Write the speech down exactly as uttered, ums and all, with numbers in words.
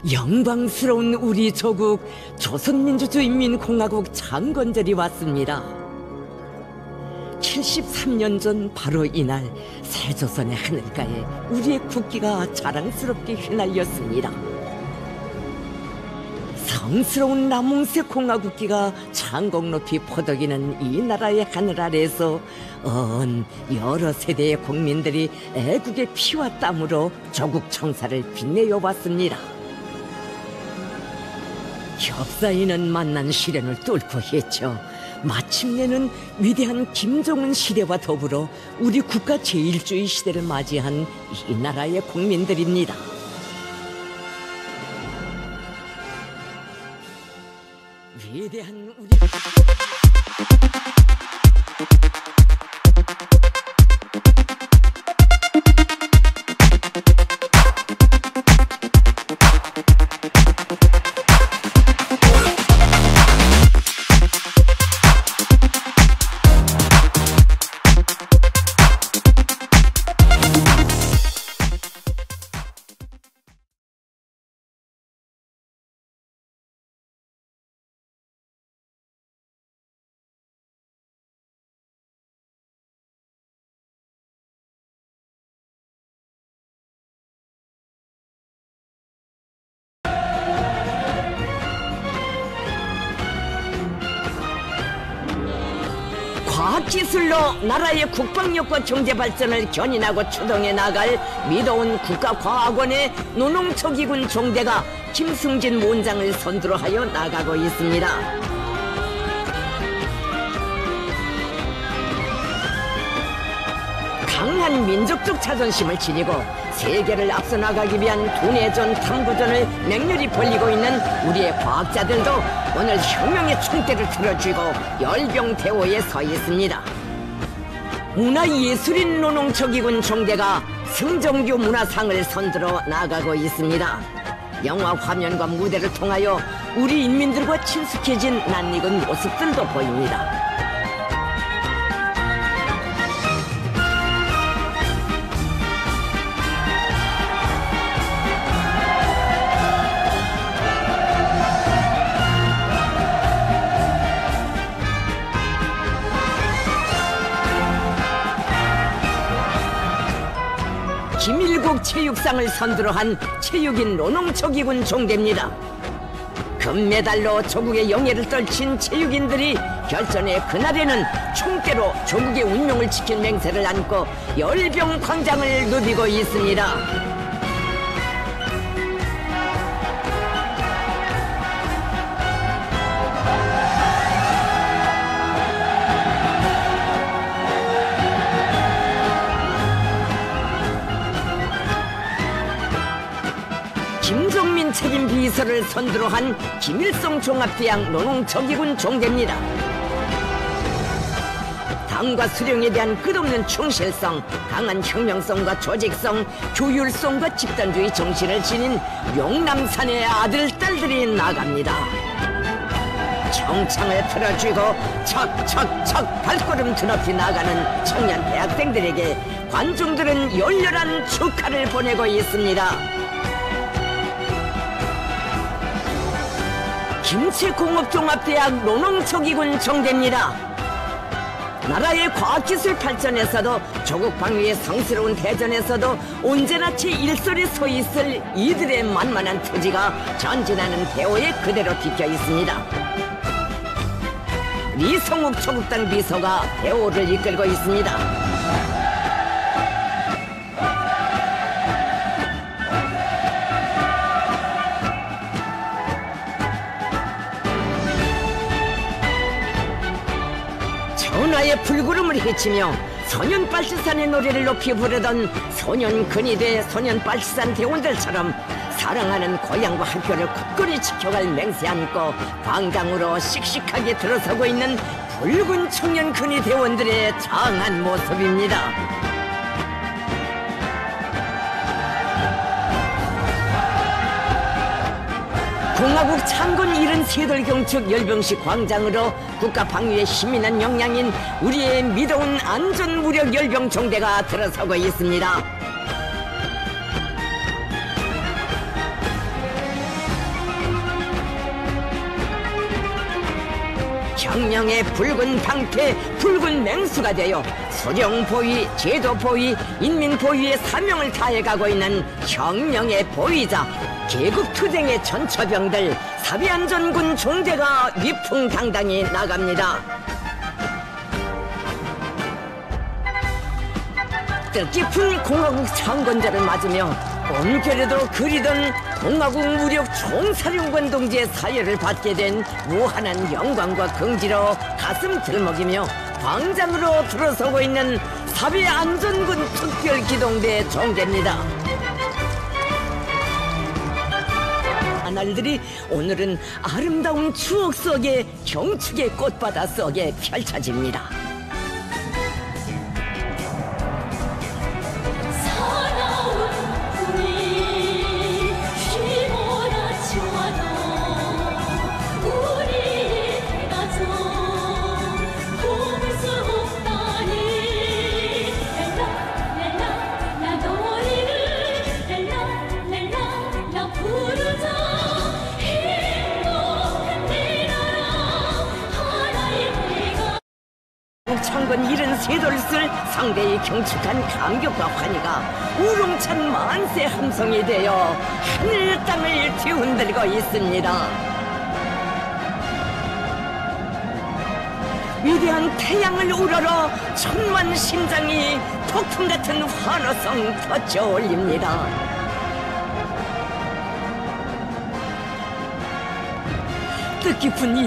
영광스러운 우리 조국 조선민주주의인민공화국 창건절이 왔습니다. 칠십삼 년 전 바로 이날 새조선의 하늘가에 우리의 국기가 자랑스럽게 휘날렸습니다. 성스러운 남홍색 공화국기가 창공 높이 퍼덕이는 이 나라의 하늘 아래에서 언 여러 세대의 국민들이 애국의 피와 땀으로 조국 청사를 빛내어 왔습니다. 협사인은 만난 시련을 뚫고 헤쳐 마침내는 위대한 김정은 시대와 더불어 우리 국가 제일주의 시대를 맞이한 이 나라의 국민들입니다. 위대한 우리 과학기술로 나라의 국방력과 경제발전을 견인하고 추동해 나갈 믿어온 국가과학원의 노농초기군 종대가 김승진 원장을 선두로 하여 나가고 있습니다. 강한 민족적 자존심을 지니고 세계를 앞서 나가기 위한 두뇌전 탐구전을 맹렬히 벌이고 있는 우리의 과학자들도 오늘 혁명의 총대를 들어쥐고 열병대오에 서 있습니다. 문화예술인 노농초기군 종대가 승정교 문화상을 선두로 나가고 있습니다. 영화 화면과 무대를 통하여 우리 인민들과 친숙해진 낯익은 모습들도 보입니다. 김일국 체육상을 선두로 한 체육인 노농초기군 종대입니다. 금메달로 조국의 영예를 떨친 체육인들이 결전의 그날에는 총대로 조국의 운명을 지킬 맹세를 안고 열병 광장을 누비고 있습니다. 김종민 책임 비서를 선두로 한 김일성 종합대학 노농초기군 종대입니다. 당과 수령에 대한 끝없는 충실성, 강한 혁명성과 조직성, 교율성과 집단주의 정신을 지닌 용남산의 아들, 딸들이 나갑니다. 청창을 틀어쥐고 척척척 발걸음 드높이 나가는 청년 대학생들에게 관중들은 열렬한 축하를 보내고 있습니다. 김치공업종합대학 노농초기군 종대입니다. 나라의 과학기술 발전에서도 조국 방위의 성스러운 대전에서도 언제나 제일선에 서 있을 이들의 만만한 투지가 전진하는 대오에 그대로 비켜 있습니다. 리성욱 조국당 비서가 대오를 이끌고 있습니다. 천하의 불구름을 헤치며 소년빨치산의 노래를 높이 부르던 소년근위대 소년빨치산 대원들처럼 사랑하는 고향과 학교를 굳건히 지켜갈 맹세 안고 광장으로 씩씩하게 들어서고 있는 붉은 청년근위 대원들의 장한 모습입니다. 공화국 창건 칠십삼 돌 경축 열병식 광장으로 국가 방위에 힘이 난 역량인 우리의 믿어온 안전무력 열병총대가 들어서고 있습니다. 경령의 붉은 방패, 붉은 맹수가 되어 소령 보위, 제도 보위, 인민 보위의 사명을 다해가고 있는 경령의 보위자 개국투쟁의 전처병들 사비안전군 종대가 위풍당당히 나갑니다. 뜻깊은 공화국 창건자를 맞으며 온결에도 그리던 공화국 무력 총사령관 동지의 사열을 받게 된 무한한 영광과 긍지로 가슴 들먹이며 광장으로 들어서고 있는 사비안전군 특별기동대 종대입니다. 날들이 오늘은 아름다운 추억 속에 경축의 꽃바다 속에 펼쳐집니다. 창건 일흔세 돌을 쓸 상대의 경축한 감격과 환희가 우롱찬 만세 함성이 되어 하늘 땅을 뒤흔들고 있습니다. 위대한 태양을 우러러 천만 심장이 폭풍 같은 환호성 터져 올립니다. 뜻깊은 이